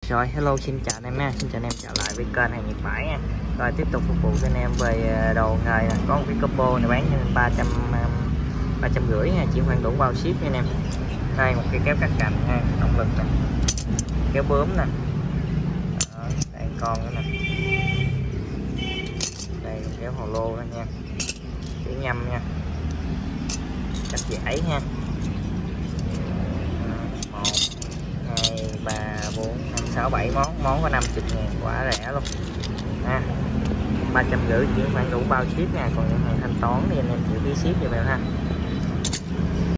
Rồi hello, xin chào anh em nha, xin chào anh em trở lại với kênh hàng Nhật Bãi nha. Rồi tiếp tục phục vụ cho anh em về đồ nghề nè, có một cái combo này bán cho 350 nha, chỉ khoảng đủ bao ship nha anh em. Đây một cái kéo cắt cành ha, động lực nè, kéo bướm nè. Đó, đây con nữa nè. Đây kéo hồ lô đó nha, kéo nhâm nha, cắt giải nha. 1 2 3 4 5 6 7 món có 50.000, quá rẻ luôn ha. 350 chỉ khoảng đủ bao ship nha, còn những hàng thanh toán thì anh em chịu phí ship cho em ha.